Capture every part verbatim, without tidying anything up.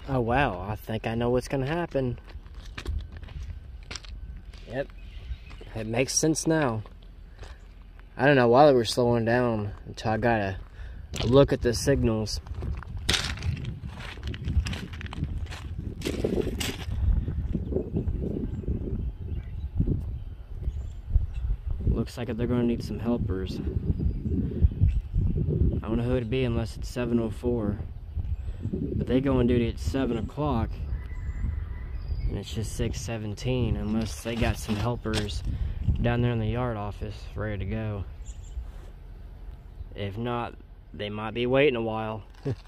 Oh wow, I think I know what's gonna happen. Yep, it makes sense now. I don't know why they were slowing down until I got a, a look at the signals. Looks like they're gonna need some helpers. I don't know who it'd be unless it's seven oh four. But they go on duty at seven o'clock. And it's just six seventeen, unless they got some helpers down there in the yard office ready to go. If not, they might be waiting a while.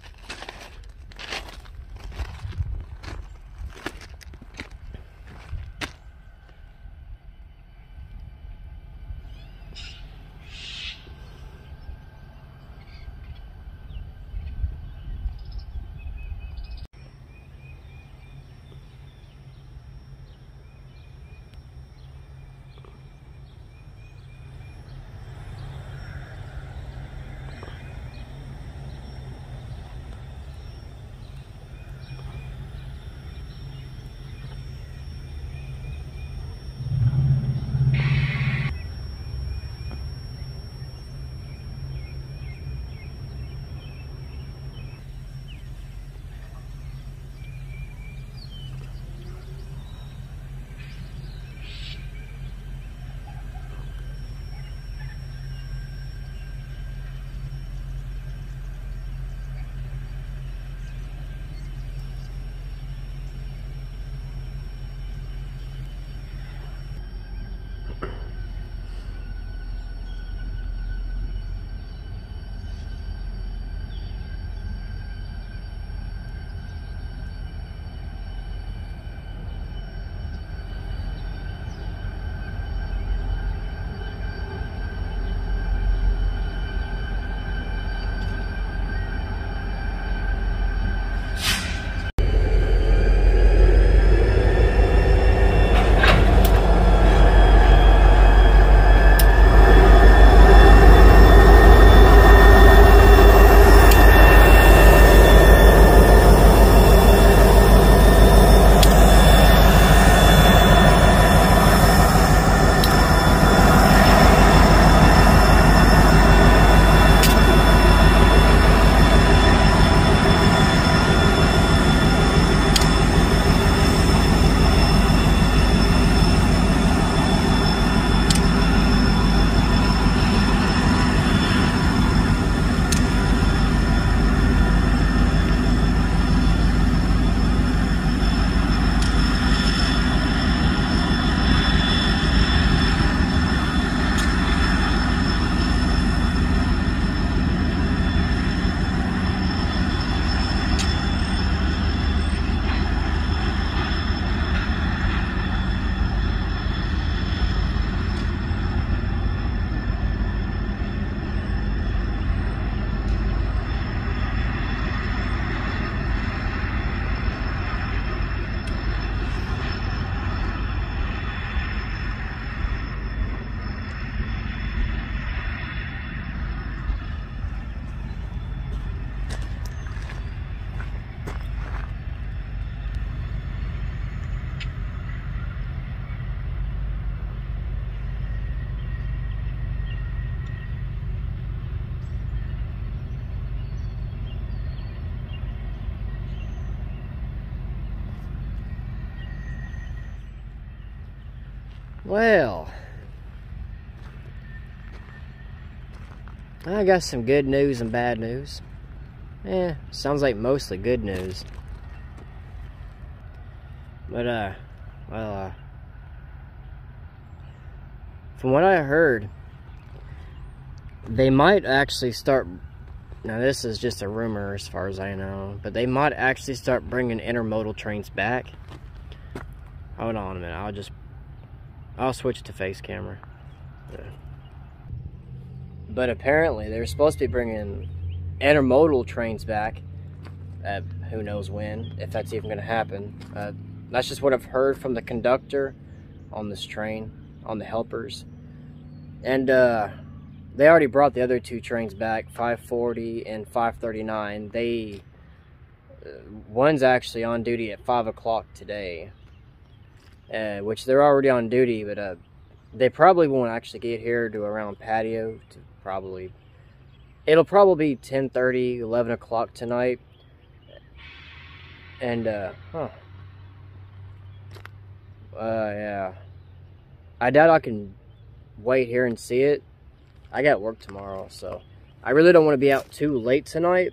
Well, I got some good news and bad news. Eh, sounds like mostly good news. But, uh, well, uh, from what I heard, they might actually start, now this is just a rumor as far as I know, but they might actually start bringing intermodal trains back. Hold on a minute, I'll just, I'll switch to face camera. Yeah. But apparently they're supposed to be bringing intermodal trains back. Uh, who knows when, if that's even going to happen. Uh, that's just what I've heard from the conductor on this train, on the helpers. And uh, they already brought the other two trains back, five forty and five thirty-nine. They one's actually on duty at five o'clock today, uh, which they're already on duty, but uh, they probably won't actually get here to around patio. To probably, it'll probably be ten thirty, eleven o'clock tonight. And, uh, huh. Uh, yeah. I doubt I can wait here and see it. I got work tomorrow, so I really don't want to be out too late tonight.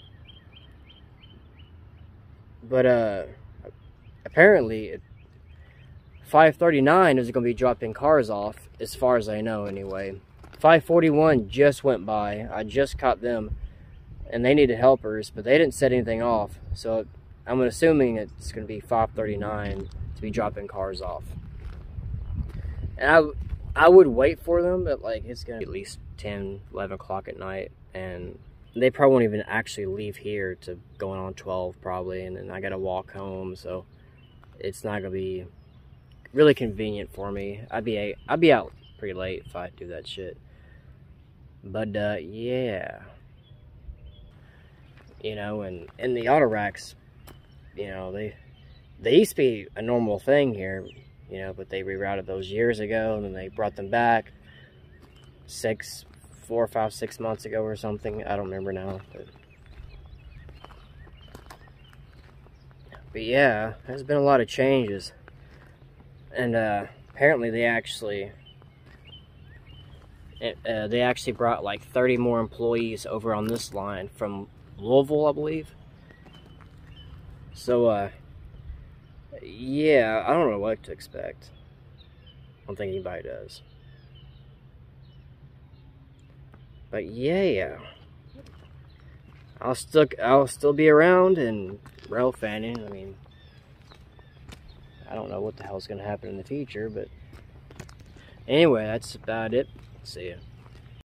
But, uh, apparently, five thirty-nine is going to be dropping cars off, as far as I know, anyway. five forty-one just went by. I just caught them, and they needed helpers, but they didn't set anything off. So, I'm assuming it's going to be five thirty-nine to be dropping cars off. And I, I would wait for them, but, like, it's going to be at least ten, eleven o'clock at night, and they probably won't even actually leave here to going on twelve probably, and then I gotta walk home, so it's not gonna be really convenient for me. I'd be a, I'd be out pretty late if I do that shit. But uh, yeah, you know, and and the auto racks, you know, they they used to be a normal thing here, you know, but they rerouted those years ago, and then they brought them back six. four, five, six months ago or something. I don't remember now. But, but yeah, there's been a lot of changes. And uh, apparently they actually, uh, they actually brought like thirty more employees over on this line from Louisville, I believe. So, uh, yeah, I don't know what to expect. I don't think anybody does. But yeah, I'll still I'll still be around and rail fanning. I mean, I don't know what the hell's gonna happen in the future, but anyway, that's about it. See ya.